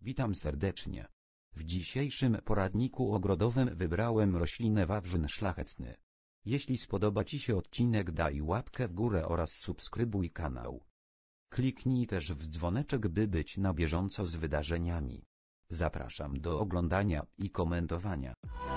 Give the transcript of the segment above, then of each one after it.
Witam serdecznie. W dzisiejszym poradniku ogrodowym wybrałem roślinę wawrzyn szlachetny. Jeśli spodoba Ci się odcinek, daj łapkę w górę oraz subskrybuj kanał. Kliknij też w dzwoneczek, by być na bieżąco z wydarzeniami. Zapraszam do oglądania i komentowania.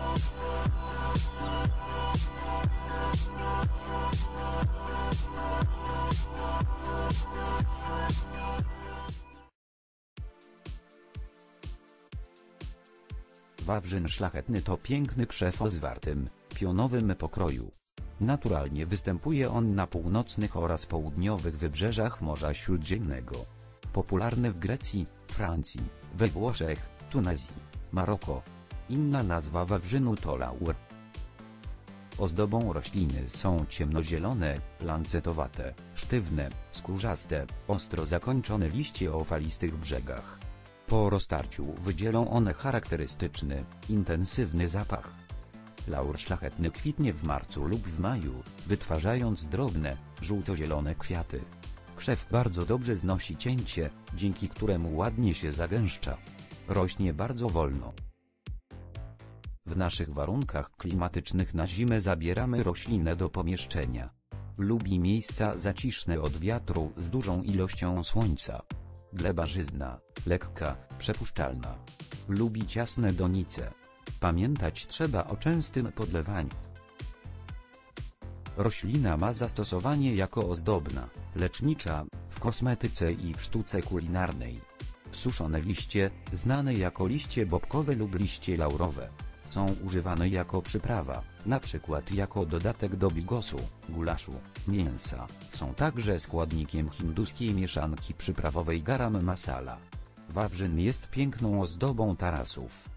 Wawrzyn szlachetny to piękny krzew o zwartym, pionowym pokroju. Naturalnie występuje on na północnych oraz południowych wybrzeżach Morza Śródziemnego. Popularny w Grecji, Francji, we Włoszech, Tunezji, Maroko. Inna nazwa wawrzynu to laur. Ozdobą rośliny są ciemnozielone, lancetowate, sztywne, skórzaste, ostro zakończone liście o falistych brzegach. Po roztarciu wydzielą one charakterystyczny, intensywny zapach. Laur szlachetny kwitnie w marcu lub w maju, wytwarzając drobne, żółto-zielone kwiaty. Krzew bardzo dobrze znosi cięcie, dzięki któremu ładnie się zagęszcza. Rośnie bardzo wolno. W naszych warunkach klimatycznych na zimę zabieramy roślinę do pomieszczenia. Lubi miejsca zaciszne od wiatru z dużą ilością słońca. Gleba żyzna, lekka, przepuszczalna. Lubi ciasne donice. Pamiętać trzeba o częstym podlewaniu. Roślina ma zastosowanie jako ozdobna, lecznicza, w kosmetyce i w sztuce kulinarnej. Suszone liście, znane jako liście bobkowe lub liście laurowe, są używane jako przyprawa, np. jako dodatek do bigosu, gulaszu, mięsa. Są także składnikiem hinduskiej mieszanki przyprawowej garam masala. Wawrzyn jest piękną ozdobą tarasów.